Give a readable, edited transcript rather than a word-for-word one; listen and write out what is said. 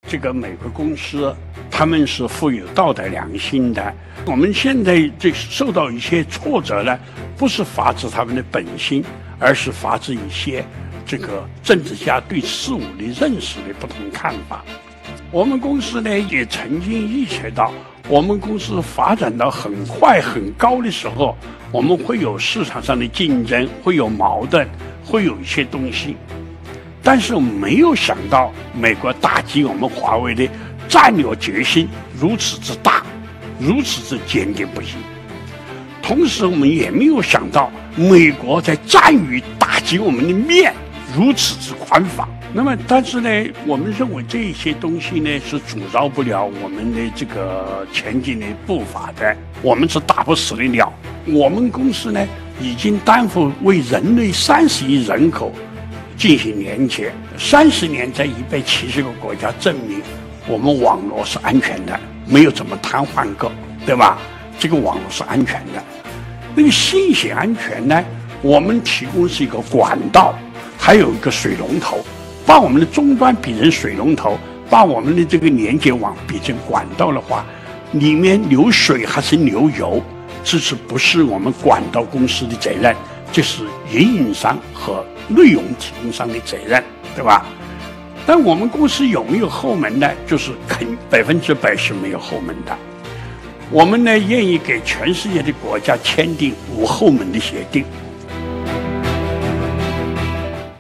这个美国公司他们是富有道德良心的。我们现在这受到一些挫折呢，不是发自他们的本心，而是发自一些这个政治家对事物的认识的不同看法。我们公司呢也曾经预测到，我们公司发展到很快很高的时候，我们会有市场上的竞争，会有矛盾，会有一些东西。但是我们没有想到，美国打击我们华为的战略决心如此之大，如此之坚定不移。同时，我们也没有想到，美国在战于打击我们的面如此之宽泛。那么，但是呢，我们认为这些东西呢是阻挠不了我们的这个前进的步伐的，我们是打不死的鸟。我们公司呢已经担负为人类30亿人口进行连接，30年在170个国家证明我们网络是安全的，没有怎么瘫痪过，对吧？这个网络是安全的。那个信息安全呢，我们提供是一个管道，还有一个水龙头，把我们的终端比成水龙头，把我们的这个连接网比成管道的话，里面流水还是流油，这是不是我们管道公司的责任？这是运营商和内容提供商的责任，对吧？但我们公司有没有后门呢？就是100%是没有后门的。我们呢愿意给全世界的国家签订无后门的协定。